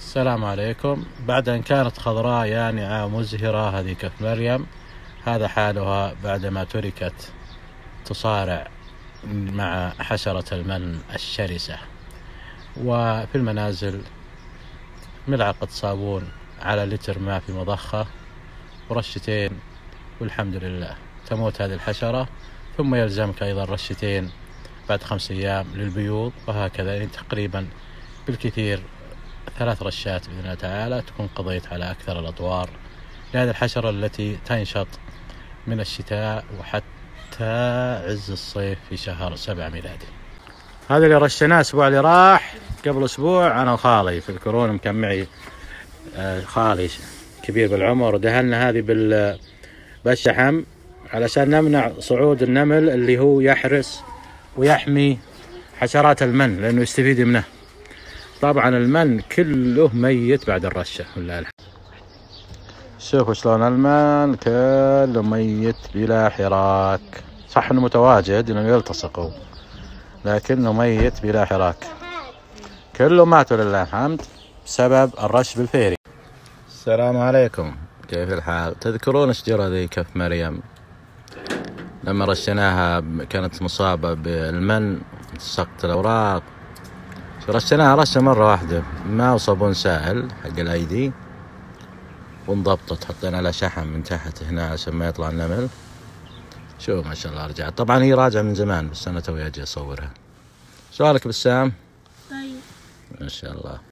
السلام عليكم. بعد أن كانت خضراء يانعة مزهرة هذه كف مريم، هذا حالها بعدما تركت تصارع مع حشرة المن الشرسة. وفي المنازل ملعقة صابون على لتر ماء في مضخة ورشتين، والحمد لله تموت هذه الحشرة. ثم يلزمك أيضا رشتين بعد 5 أيام للبيوض، وهكذا يعني تقريبا بالكثير 3 رشات بإذن الله تعالى تكون قضيت على أكثر الأطوار لهذه الحشرة التي تنشط من الشتاء وحتى عز الصيف في شهر 7 ميلادي. هذا اللي رشيناه الأسبوع اللي راح، قبل أسبوع أنا وخالي في الكورونا كان معي خالي كبير بالعمر، ودهنا هذه بالشحم علشان نمنع صعود النمل اللي هو يحرس ويحمي حشرات المن لأنه يستفيد منه. طبعا المن كله ميت بعد الرشة ولا الحمد. شوفوا شلون المن كله ميت بلا حراك، صح انه متواجد انه يلتصقوا لكنه ميت بلا حراك، كله ماتوا لله الحمد بسبب الرش بالفيري. السلام عليكم، كيف الحال؟ تذكرون الشجرة ذي كف مريم لما رشيناها كانت مصابة بالمن سقط الأوراق؟ رشيناها رشة مرة واحدة، ماء وصابون سائل حق الأيدي وانضبطت، حطينا على شحم من تحت هنا عشان ما يطلع النمل. شوف ما شاء الله رجعت، طبعا هي راجعة من زمان بس أنا توي أجي أصورها. سؤالك بسام؟ طيب ما شاء الله.